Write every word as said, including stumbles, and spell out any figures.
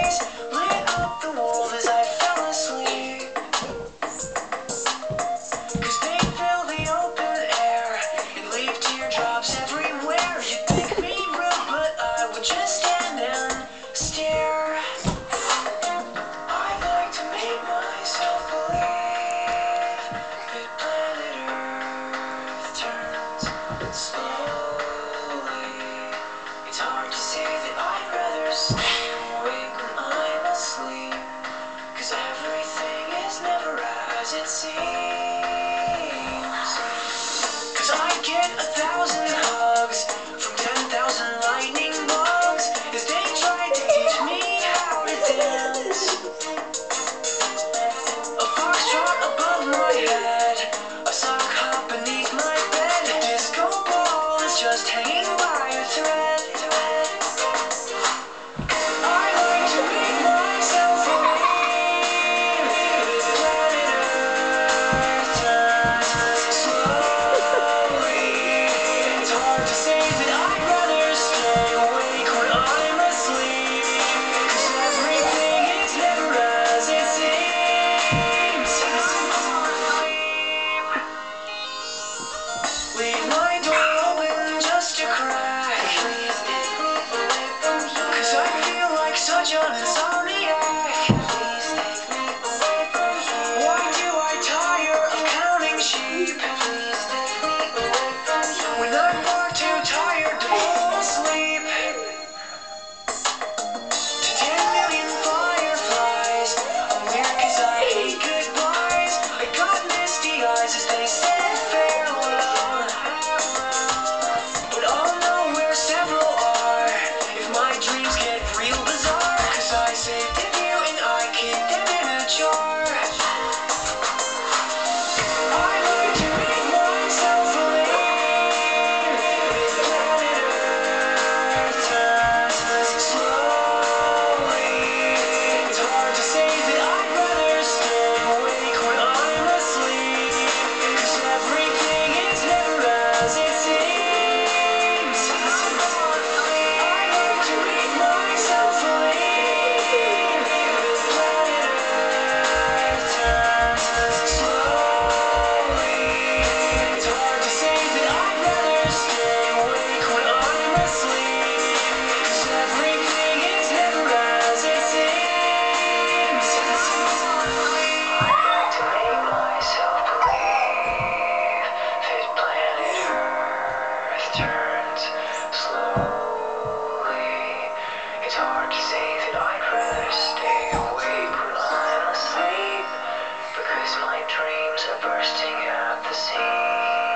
eyes lit up the world as I fell asleep. 'Cause they fill the open air and leave teardrops everywhere. You'd think me rude, but I would just stand and stare. I like to make myself believe that planet Earth turns slowly. It's hard to say that I'd rather stay awake when I'm asleep, 'cause everything is never as it seems. 'Cause I get a thousand hugs from ten thousand lightning bugs as they try to teach me how to dance. A foxtrot above my head, a sock hop beneath my bed, a disco ball is just hanging by a thread. I like to make myself believe that planet Earth turns slowly. It's hard to say that I'd rather stay awake when I'm asleep, 'cause everything is never as it seems. Leave my door open just a crack, 'cause I feel like such an insomniac. Why do I tire of counting sheep when I'm far too tired to fall asleep? To ten million fireflies, I'm weird 'cause I hate goodbyes. I got misty eyes as they said farewell, but I'll know where several are if my dreams get real bizarre, 'cause I saved a few and I keep them in a jar. I like to make myself believe that planet Earth turns slowly. It's hard to say that I'd rather stay awake when I'm asleep, 'cause everything is never as it seems. I like to make myself believe that planet Earth turns slowly. It's hard to say that I'd rather stay awake when I'm asleep, 'cause everything is never as it seems. I like to make myself believe that planet Earth turns slowly. It's hard to say that I'd rather stay awake when I'm asleep, because my dreams are bursting at the seams.